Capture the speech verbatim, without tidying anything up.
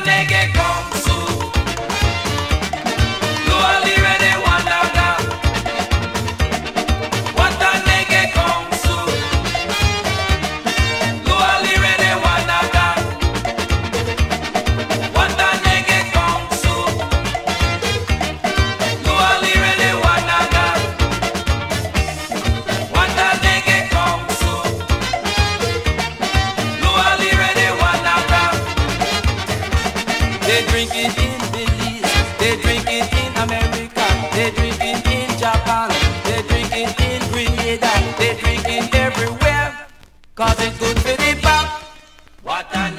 Nege Kung Su. Luali Rene Wandaga. Wata Nege Kung Su. Luali Rene Wandaga. Wata Nege Kung Su. Luali Rene Wandaga. Wata Nege Kung Su. Luali Rene Wandaga. They drink it in Belize, they drink it in America, they drink it in Japan, they drink it in Grenada, they drink it everywhere, cause it's good for the pop. What a